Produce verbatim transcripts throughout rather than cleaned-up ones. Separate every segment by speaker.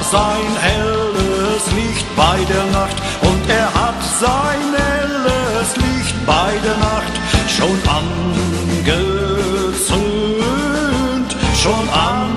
Speaker 1: sein helles Licht bei der Nacht, und er hat sein helles Licht bei der Nacht schon angezündet, schon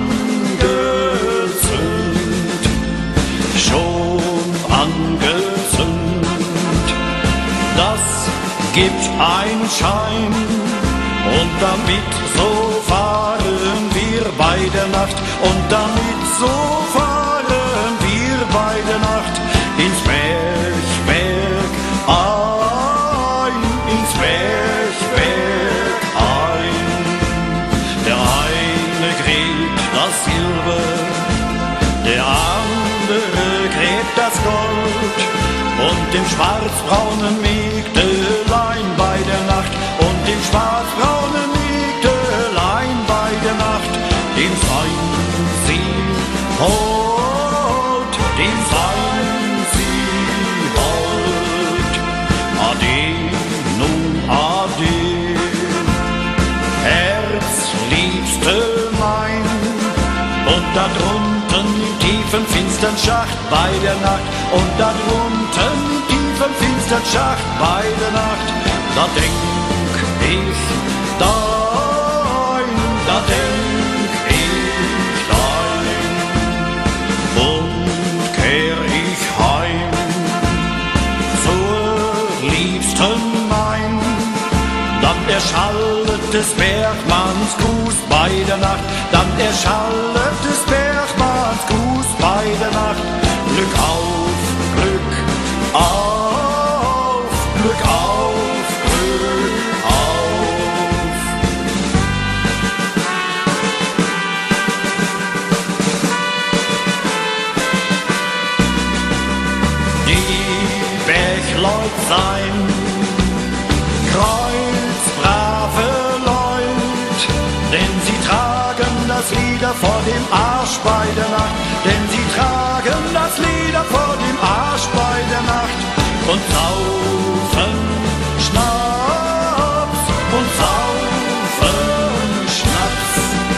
Speaker 1: angezündet, schon angezündet. Das gibt einen Schein, und damit so fahren wir bei der Nacht, und damit so fahren wir bei der Nacht ins Bergwerk ein, ins Bergwerk ein. Der eine gräbt das Silber, der andere gräbt das Gold, und dem schwarzbraunen Mägdelein bei der Nacht, und dem schwarzbraunen Mägdelein bei der Nacht, dem seien sie hold, dem seien sie hold. Ade, nun ade, Herzliebste mein, und da drunten im tiefen finstern Schacht bei der Nacht, und da drunten im tiefen finstern Schacht bei der Nacht, da denk ich dein, da denk ich dein, und kehr ich heim zur Liebsten mein. Dann erschallet des Bergmanns Gruß bei der Nacht, dann erschallet des Bergmanns Gruß bei der Nacht. Glück auf, Glück auf, Glück auf, Glück auf. Die Bergleut sein kreuzbrave Leut, denn sie tragen das Lieder vor dem Arsch bei der Nacht, denn sie tragen das Lieder vor dem Arsch bei der Nacht, und saufen Schnaps, und saufen Schnaps.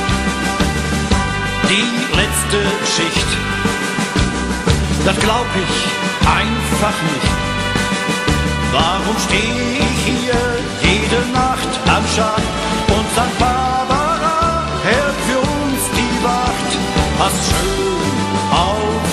Speaker 1: Die letzte Schicht, das glaub ich einfach nicht. Warum steh ich hier jede Nacht am Schacht, und Sankt Barbara hält für uns die Wacht? Passt schön auf